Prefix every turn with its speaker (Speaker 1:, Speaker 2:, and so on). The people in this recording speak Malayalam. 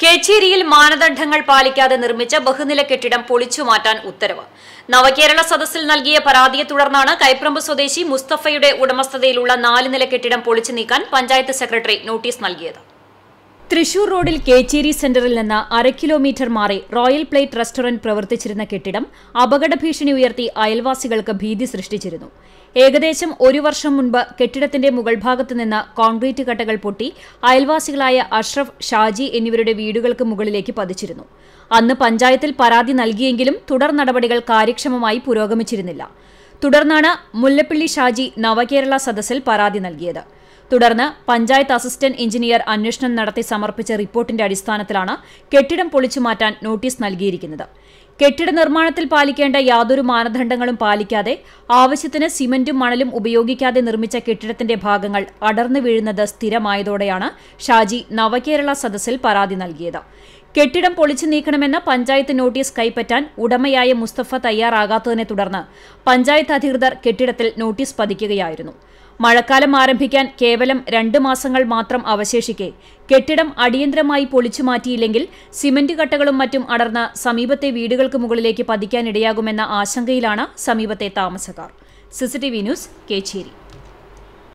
Speaker 1: കേച്ചേരിയിൽ മാനദണ്ഡങ്ങൾ പാലിക്കാതെ നിർമ്മിച്ച ബഹുനില കെട്ടിടം പൊളിച്ചുമാറ്റാൻ ഉത്തരവ്. നവകേരള സദസ്സിൽ നൽകിയ പരാതിയെ തുടർന്നാണ് കൈപ്രമ്പ് സ്വദേശി മുസ്തഫയുടെ ഉടമസ്ഥതയിലുള്ള 4 നില കെട്ടിടം പൊളിച്ചു നീക്കാൻ പഞ്ചായത്ത് സെക്രട്ടറി നോട്ടീസ് നൽകിയത്. തൃശൂർ റോഡിൽ കേച്ചേരി സെന്ററിൽ നിന്ന് 1/2 കിലോമീറ്റർ മാറി റോയൽ പ്ലേറ്റ് റെസ്റ്റോറന്റ് പ്രവർത്തിച്ചിരുന്ന കെട്ടിടം അപകട ഭീഷണി ഉയർത്തി അയൽവാസികൾക്ക് ഭീതി സൃഷ്ടിച്ചിരുന്നു. ഏകദേശം 1 വർഷം മുൻപ് കെട്ടിടത്തിന്റെ മുകൾ ഭാഗത്തു നിന്ന് കോൺക്രീറ്റ് കട്ടകൾ പൊട്ടി അയൽവാസികളായ അഷ്റഫ്, ഷാജി എന്നിവരുടെ വീടുകൾക്ക് മുകളിലേക്ക് പതിച്ചിരുന്നു. അന്ന് പഞ്ചായത്തിൽ പരാതി നൽകിയെങ്കിലും തുടർ നടപടികൾ കാര്യക്ഷമമായി പുരോഗമിച്ചിരുന്നില്ല. തുടർന്നാണ് മുല്ലപ്പള്ളി ഷാജി നവകേരള സദസ്സിൽ പരാതി നൽകിയത്. തുടർന്ന് പഞ്ചായത്ത് അസിസ്റ്റന്റ് എഞ്ചിനീയർ അന്വേഷണം നടത്തി സമർപ്പിച്ച റിപ്പോർട്ടിന്റെ അടിസ്ഥാനത്തിലാണ് കെട്ടിടം പൊളിച്ചുമാറ്റാൻ നോട്ടീസ് നൽകിയിരിക്കുന്നത്. കെട്ടിട നിർമ്മാണത്തിൽ പാലിക്കേണ്ട യാതൊരു മാനദണ്ഡങ്ങളും പാലിക്കാതെ ആവശ്യത്തിന് സിമന്റും മണലും ഉപയോഗിക്കാതെ നിർമ്മിച്ച കെട്ടിടത്തിന്റെ ഭാഗങ്ങൾ അടർന്നു വീഴുന്നത് സ്ഥിരമായതോടെയാണ് ഷാജി നവകേരള സദസ്സിൽ പരാതി നൽകിയത്. കെട്ടിടം പൊളിച്ചു നീക്കണമെന്ന പഞ്ചായത്ത് നോട്ടീസ് കൈപ്പറ്റാൻ ഉടമയായ മുസ്തഫ തയ്യാറാകാത്തതിനെ തുടർന്ന് പഞ്ചായത്ത് അധികൃതർ കെട്ടിടത്തിൽ നോട്ടീസ് പതിക്കുകയായിരുന്നു. മഴക്കാലം ആരംഭിക്കാൻ കേവലം 2 മാസങ്ങൾ മാത്രം അവശേഷിക്കെ കെട്ടിടം അടിയന്തരമായി പൊളിച്ചു മാറ്റിയില്ലെങ്കിൽ സിമന്റ് കട്ടകളും മറ്റും അടർന്ന് സമീപത്തെ വീടുകൾക്ക് മുകളിലേക്ക് പതിക്കാനിടയാകുമെന്ന ആശങ്കയിലാണ് സമീപത്തെ താമസക്കാർ. CCTV news, Kecheri.